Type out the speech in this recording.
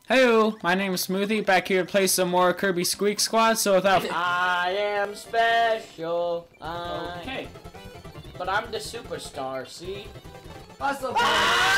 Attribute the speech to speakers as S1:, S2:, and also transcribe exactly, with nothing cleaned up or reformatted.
S1: Hey, my name is Smoothie, back here to play some more Kirby Squeak Squad, so without...
S2: I am special. I...
S1: Okay.
S2: But I'm the superstar, see?
S3: Muscle. Ah!